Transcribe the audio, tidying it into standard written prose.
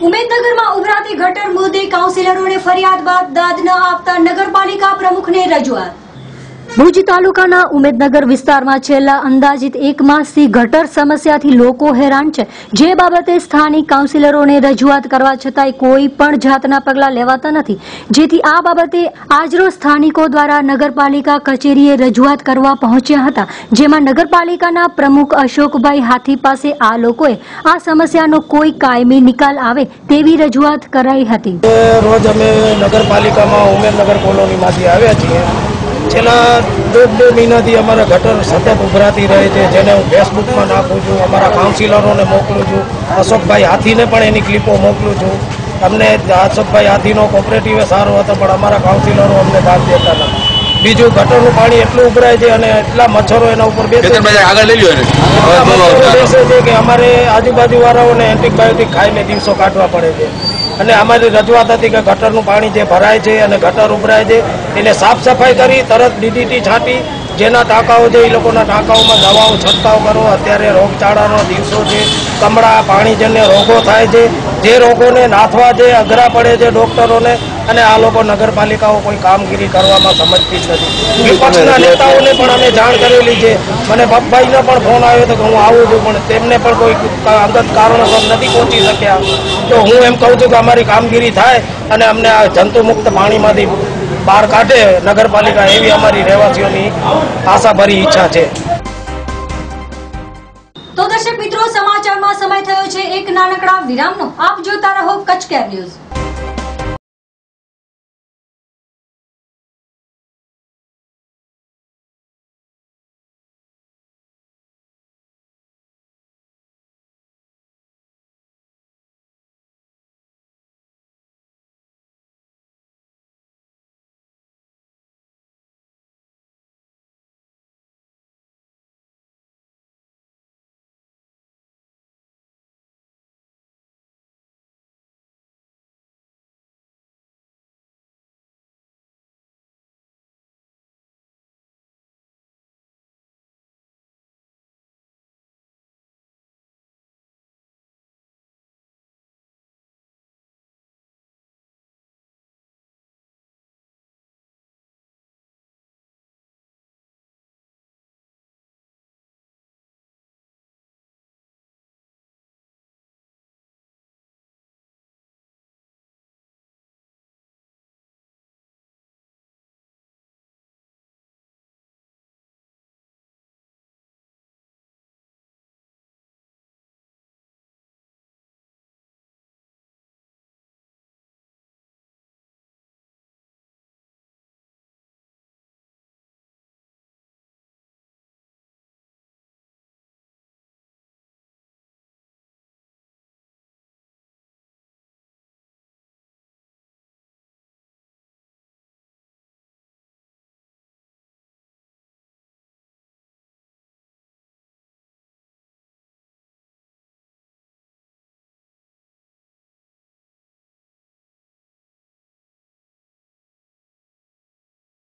ઉમેદનગરમાં ઉભરાતી ગટર મુદ્દે કાઉન્સિલરોને ફરિયાદ બાદ દાદ ન આપતા નગરપાલિકા પ્રમુખને રજૂઆત। ભુજ તાલુકાના ઉમેદનગર વિસ્તારમાં છેલ્લા અંદાજિત એક માસથી ગટર સમસ્યાથી લોકો હેરાન છે, જે બાબતે સ્થાનિક કાઉન્સિલરોને રજૂઆત કરવા છતાંય કોઈ પણ જાતના પગલાં લેવાતા નથી, જેથી આ બાબતે આજરોજ સ્થાનિકો દ્વારા નગરપાલિકા કચેરીએ રજૂઆત કરવા પહોંચ્યા હતા, જેમાં નગરપાલિકાના પ્રમુખ અશોકભાઈ હાથી પાસે આ લોકોએ આ સમસ્યાનો કોઈ કાયમી નિકાલ આવે તેવી રજૂઆત કરાઈ હતી। રોજ અમે નગરપાલિકામાં ઉમેદનગર કોલોનીમાંથી આવ્યા છીએ। છેલ્લા 2 મહિનાથી અમારા ગટર સતત ઉભરાતી રહે છે, જેને હું ફેસબુકમાં નાખું છું, અમારા કાઉન્સિલરોને મોકલું છું, અશોકભાઈ હાથીને પણ એની ક્લિપો મોકલું છું। અમને અશોકભાઈ હાથીનો કોઓપરેટિવ સારો હતો, પણ અમારા કાઉન્સિલરો અમને દાદ દેતા નથી। બીજું ગટરનું પાણી એટલું ઉભરાય છે અને એટલા મચ્છરો એના ઉપર બેસે છે કે અમારે આજુબાજુવાળાઓને એન્ટીબાયોટિક ખાઈને દિવસો કાઢવા પડે છે। અને અમારી રજૂઆત હતી કે ગટરનું પાણી જે ભરાય છે અને ગટર ઉભરાય છે એને સાફ સફાઈ કરી તરત ડીડીટી છાંટી જેના ટાંકાઓ છે એ લોકોના ટાંકાઓમાં દવાઓ છંટકાવ કરો। અત્યારે રોગચાળાનો દિવસો છે, કમળા પાણીજન્ય રોગો થાય છે, જે રોગોને નાથવા છે અઘરા પડે છે ડોક્ટરોને, અને આ લોકો નગરપાલિકાઓ કોઈ કામગીરી કરવામાં સમજતી જ નથી। વિપક્ષના નેતાઓને પણ અમે જાણ કરેલી છે, મને બપ્પાઈનો પણ ફોન આવ્યો હતો કે હું આવું છું, પણ તેમને પણ કોઈ અંગત કારણોસર નથી પહોંચી શક્યા। તો હું એમ કહું છું કે અમારી કામગીરી થાય અને અમને આ જંતુમુક્ત પાણીમાંથી બહાર કાઢે નગરપાલિકા, એવી અમારી રહેવાસીઓની આશાભરી ઈચ્છા છે। તો દર્શક મિત્રો, સમાચારમાં સમય થયો છે એક નાનકડા વિરામનો। આપ જોતા રહો કચ્છ કેર ન્યૂઝ।